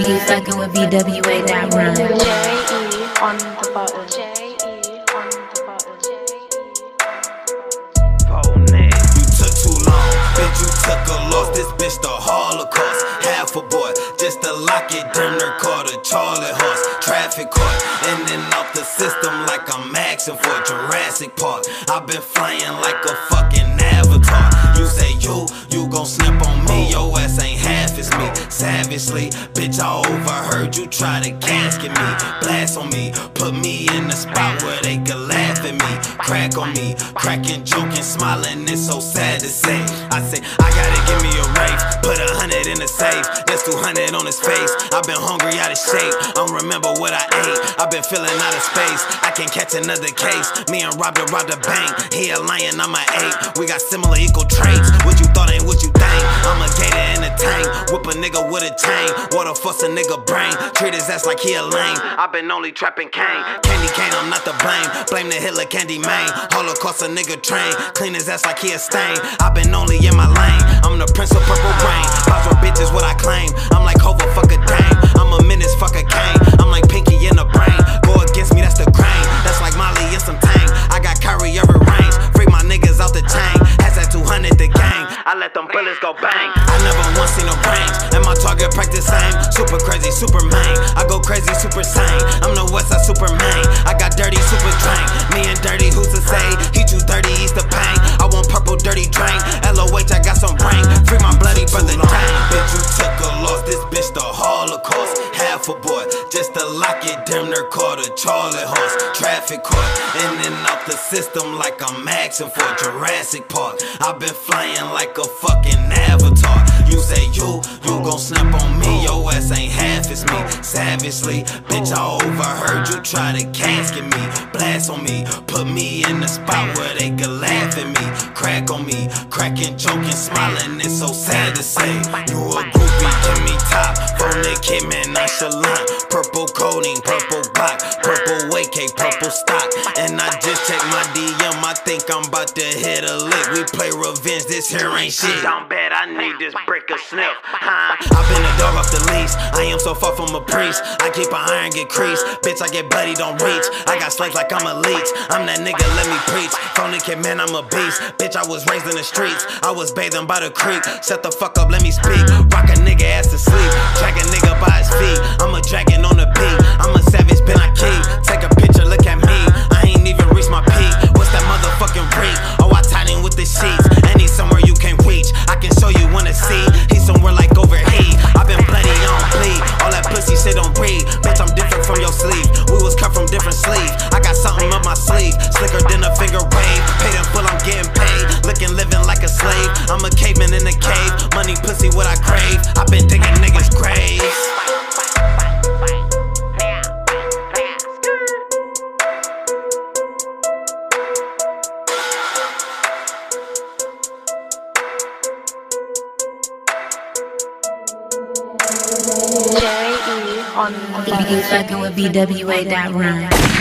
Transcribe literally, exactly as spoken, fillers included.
You fucking with B W A dot run. J E on the button. J E on the button. You took too long, bitch, you took a loss. This bitch the Holocaust. Half a boy, just to lock it, damn near caught a Charlie horse. Traffic court, in and out the system like I'm asking for Jurassic Park. I've been flying like a fucking avatar. You say you, you gon' snap on me, your ass ain't half as me. Savagely, bitch, I overheard you try to casket me. Blast on me, put me in the spot where they could laugh at me. Crack on me, cracking, joking, smiling, it's so sad to say. I say, I gotta give me a rafe, put a hundred in the safe. That's two hundred on his face. I've been hungry, out of shape, I don't remember what I ate. I've been feeling out of space, I can't catch another case. Me and Robert robbed the bank, he a lion, I'm an ape. We got similar equal traits, what you thought ain't what you think. I'm a gator in a tank, whip a nigga with a chain. Water fuss a nigga brain, treat his ass like he a lame. I've been only trapping cane, candy cane, I'm not to blame. Blame the Hitler candy man, Holocaust a nigga train. Clean his ass like he a stain, I've been only in my lane. I'm the prince of purple rain, vibes with bitches what I claim. I'm like Hova, fuck a dame, I'm a menace, fuck a cane. I'm like Pinky in the brain, go against me, that's the grain. That's like Molly and some tang, I got Kyrie every range. Free my niggas out the chain, has that two hundred the gang. I let them bullets go bang, I never once seen a range. And my target practice same, super crazy, super main. I go crazy, super sane, I'm the Westside Superman. I got dirty, super drain, me and dirty, who's to say? He too dirty, he's the pain. I want purple, dirty drain, L O H, I got some brain. Free my bloody brother, dang. Bitch, you took a loss, this bitch the Holocaust. Half a boy, just to lock it, damn near caught a Charlie horse. Traffic court, in and out the system like I'm asking for Jurassic Park. I've been flying like a fucking avatar. You say you, you gon' snap on me, your ass ain't half as me. Savagely, bitch, I overheard you try to casket me. Blast on me, put me in the spot where they could laugh at me. Crack on me, cracking, joking, smiling, it's so sad to say. You a groupie, give me top, phone the kid, man, nonchalant. Purple coating, purple block, purple A K, purple stock. And I just checked my D M, I think I'm about to hit a lick. We play revenge, this here ain't shit. Down bad, I need this brick of sniff, huh? I've been a dog off the leash, I am so far from a priest. I keep an iron, get creased, bitch, I get bloody, don't reach. I got slaves like I'm a leech, I'm that nigga, let me preach. Phone the kid, man, I'm a beast. Bitch, I was raised in the streets, I was bathing by the creek. Shut the fuck up, let me speak. Rock a nigga ass to sleep, drag a nigga by his feet. I'm a dragon on the beat, I'm a savage, been I key. Take a picture, look at me, I ain't even reached my peak. What's that motherfucking reach? Oh, I tied in with the sheets, and he's somewhere you can't reach. I can show you wanna see, he's somewhere like overheat. I've been bloody, I don't bleed, all that pussy shit don't breathe. Bitch, I'm different from your sleeve, we was cut from different sleeves. I got something up my sleeve, slicker than a finger wave. Paid in full, I'm getting paid, looking, living like a slave. I'm a caveman in a cave, money, pussy, what I crave. I've been digging niggas' graves. J E on the button. You fucking with B W A dot run.